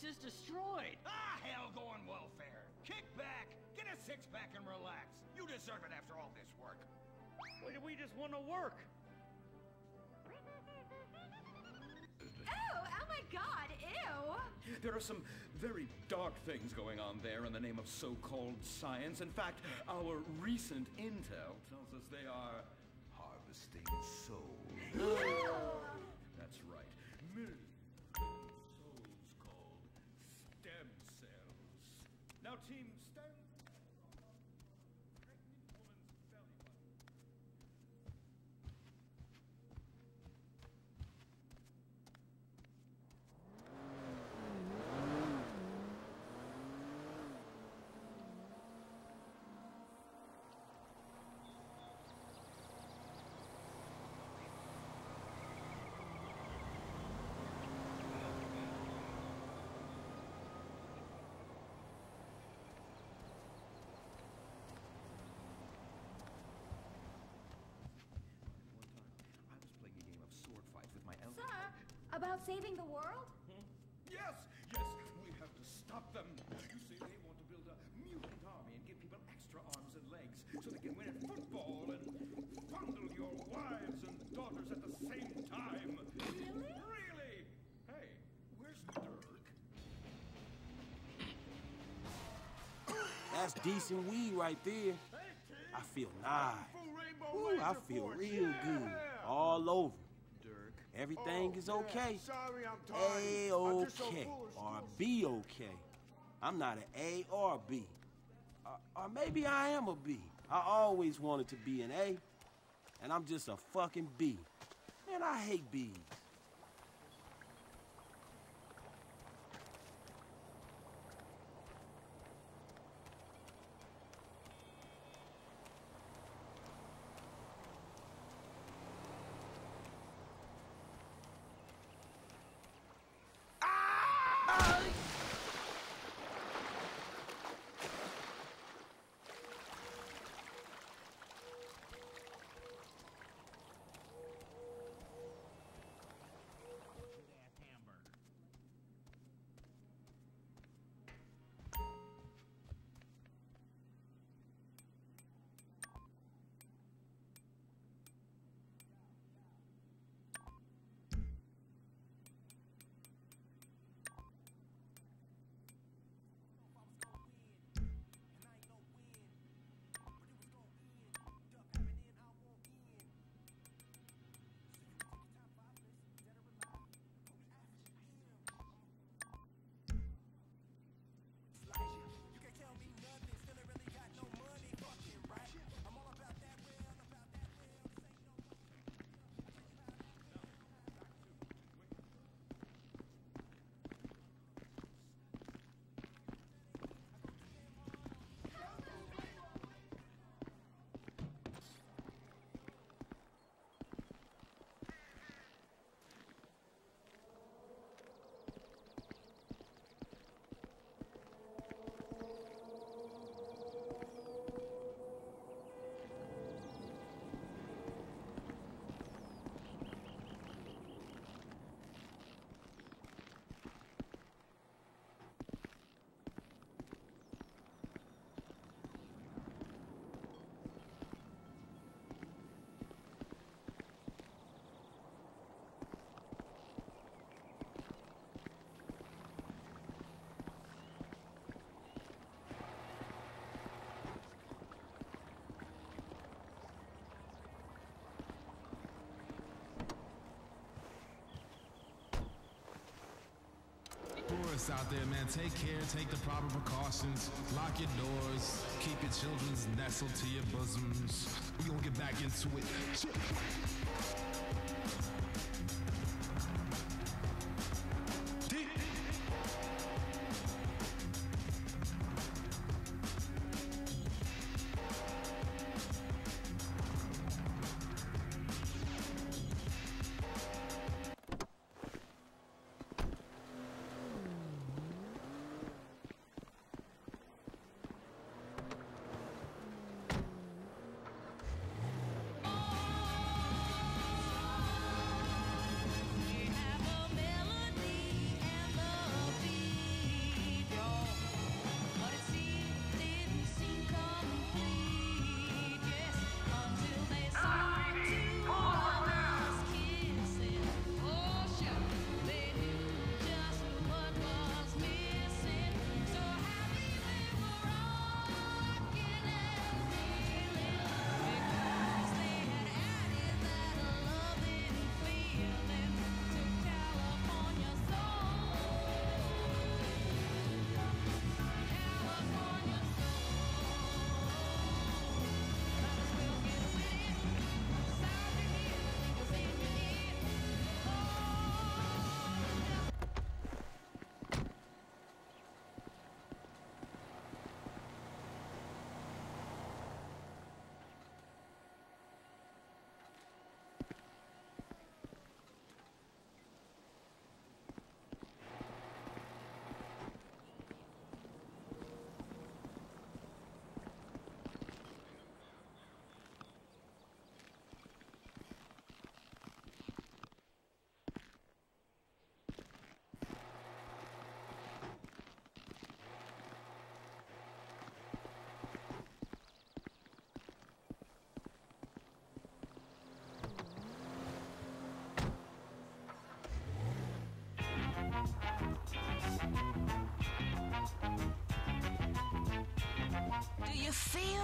is destroyed. Ah, hell going welfare. Kick back, get a six-pack and relax. You deserve it after all this work. Wait, we just want to work. Oh my God, ew! There are some very dark things going on there in the name of so-called science. In fact, our recent intel tells us they are harvesting souls. That's right. Millions of souls called stem cells. Now, Team Stem... Pregnant woman's belly button. About saving the world? Yes, yes, we have to stop them. You see, they want to build a mutant army and give people extra arms and legs so they can win at football and fondle your wives and daughters at the same time. Really? Really? Hey, where's Dirk? That's decent weed right there. I feel nice. Ooh, I feel real good. All over. Everything is okay. Sorry, I'm tired. A-okay. Or B-okay. I'm not an A or a B. Or maybe I am a B. I always wanted to be an A. And I'm just a fucking B. Man, I hate B's. Tourists out there, man, take care, take the proper precautions, lock your doors, keep your children's nestled to your bosoms. We gonna get back into it.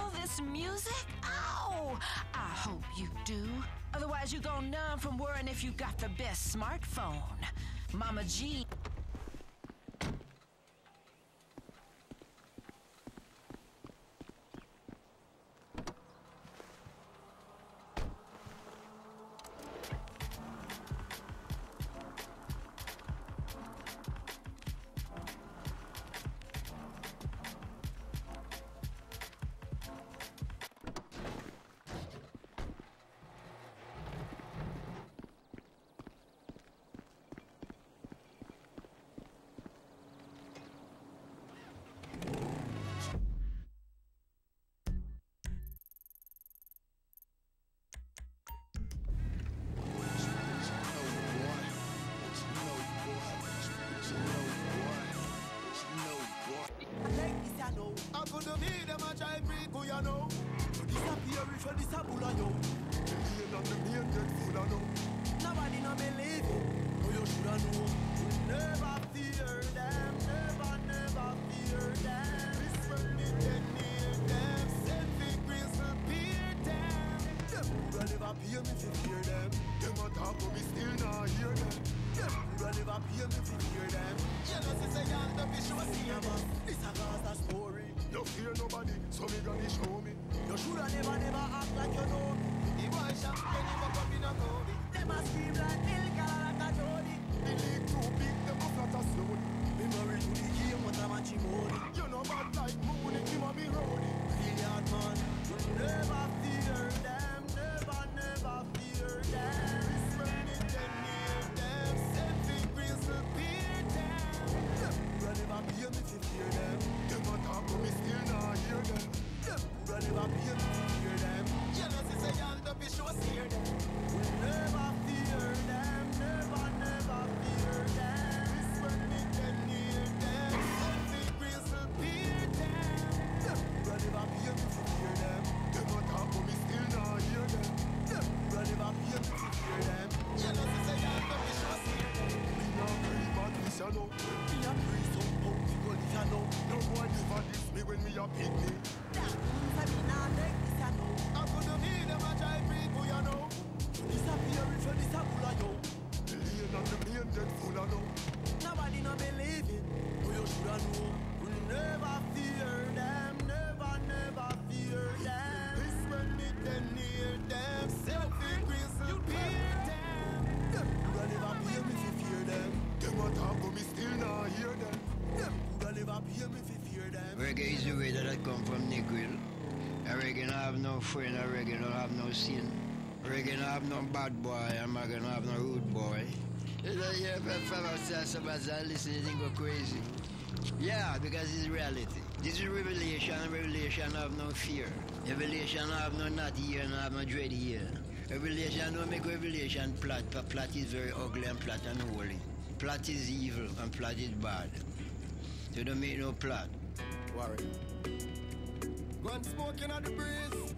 feel this music? Oh, I hope you do. Otherwise, you go numb from worrying if you got the best smartphone. Mama G. Reggae is the way that I come from Negril. Reggae don't have no friend, reggae don't have no sin. Reggae don't have no bad boy, and reggae don't have no rude boy. You know, you ever somebody listen, you think go crazy. Yeah, because it's reality. This is revelation, and revelation have no fear. Revelation have no naughty ear, and have no dread ear. Revelation don't make revelation plot, but plot is very ugly and plot and holy. Plot is evil and plot is bad. So don't make no plot. Worry. Gun smoking on the breeze.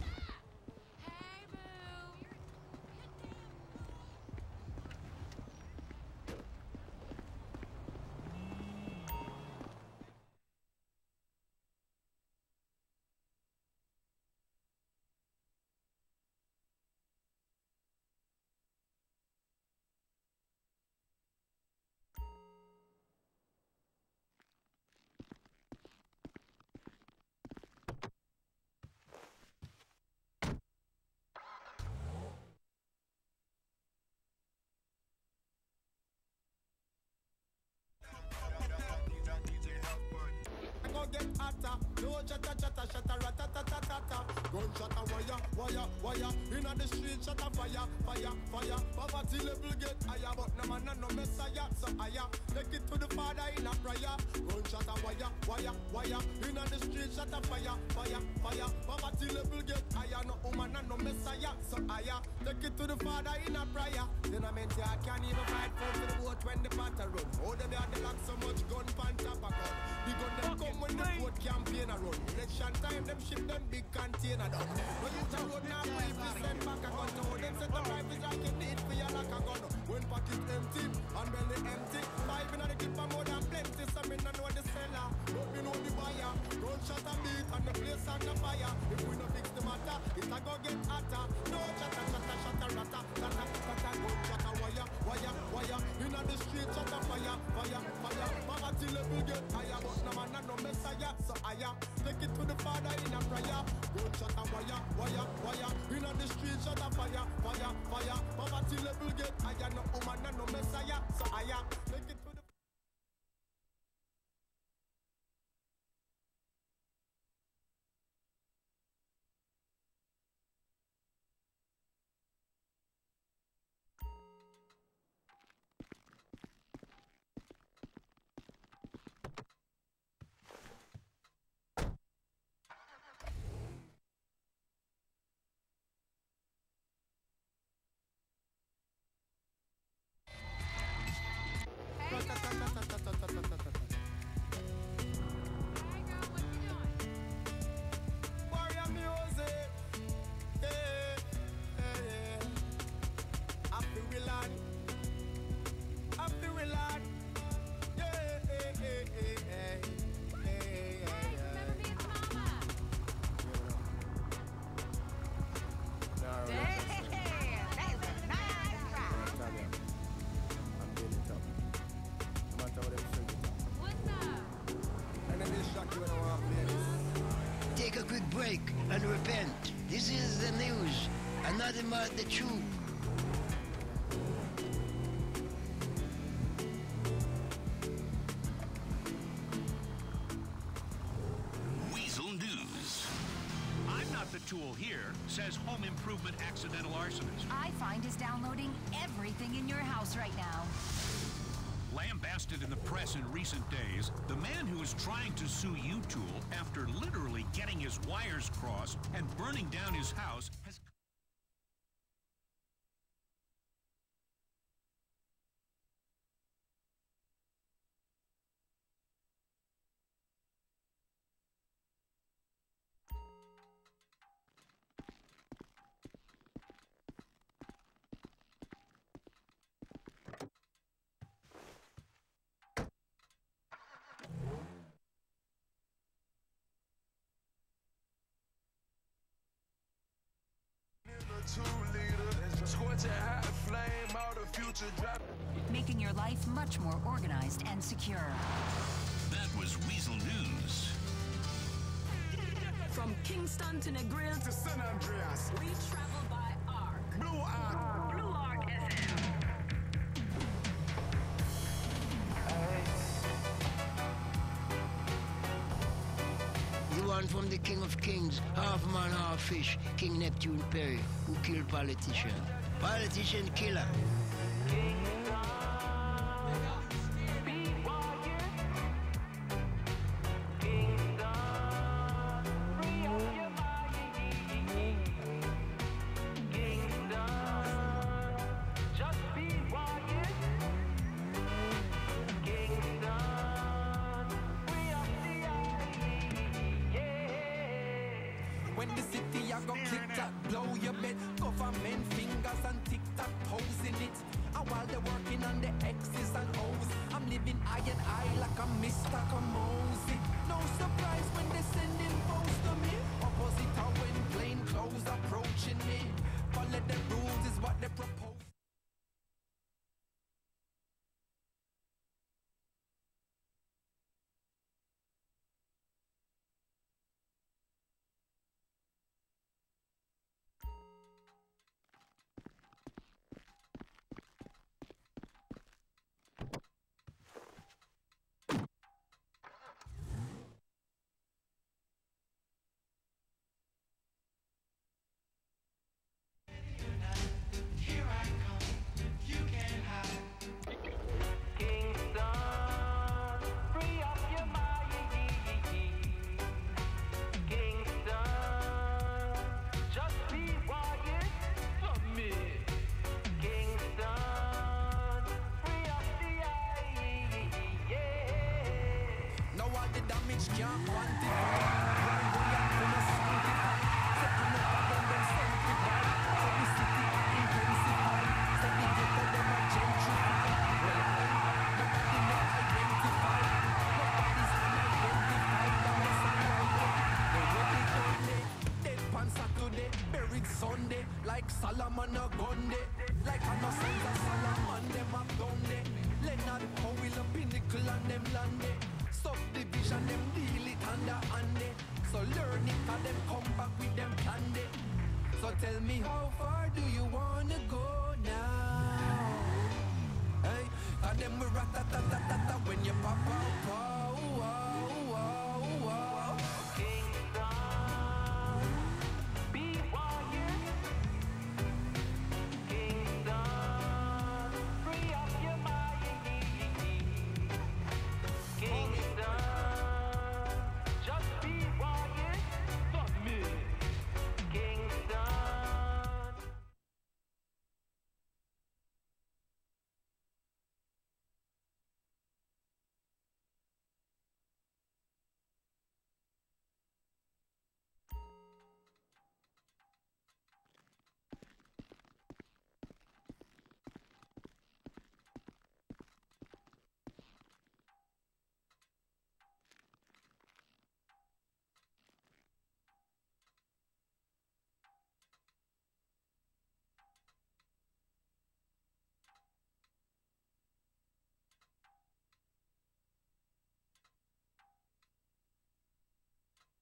Get hotter, no chatta chatta chatta ratatatata. Gunshot a wire. Inna the street chatta fire. Poverty level get higher, but no man no messiah. So higher, take it to the Father in a prayer. Gunshot a wire. Inna the street chatta fire. Poverty level get higher, no woman no messiah. So higher, take it to the Father in a prayer. Then I meant I can't even fight for the boat when the batter run. Oh, they had the lock so much gun pan top a gun. The gun them come when the vote campaign a run. Election time them ship them big container down. When you tell road now, we send back a gun. Now them set the rifles like you need for your lock a gun. When pocket empty and belly empty, five in the clip are more than plenty. So me no know the seller, but me know the buyer. Gunshot a beat and the place on the fire. riot. Gunshot and wire. Inna the street, shot a fire. Poverty level get higher. No woman and no messiah. So higher, make it to the. Warrior music, happy we land, Remember me and Mama. Take a quick break and repent. This is the news, and nothing but the truth. Weasel News. I'm not the tool here, says home improvement accidental arsonist. iFind is downloading everything in your house right now. Lambasted in the press in recent days, the man who is trying to sue U-Tool after literally getting his wires crossed and burning down his house has... Making your life much more organized and secure. That was Weasel News. From Kingston to Negril to San Andreas, we travel by ARC. Blue Arc. Blue Arc FM. The one from the King of Kings, half man, half fish, King Neptune Perry, who killed politician. Politician killer. When the city I go click-clack, blow your bed. Government fingers and tic-tac-toes in it. And while they're working on the X's and O's, I'm living eye and eye like I'm Mr. Kamosi. No surprise when they sending foes to me. Opposite how when plain clothes approaching me. Follow the rules is what they propose. Can't Saturday, buried Sunday, like Solomon a Gunde, like a no sons of Solomon, them a Gunde, Leonard Powell a pinnacle and them lande, subdivision them deal it under ande, so learn it 'cause them them come back with them planned it. So tell me how far do you wanna go now? Hey, and them we rat-ta-ta-ta-ta-ta when you pop out.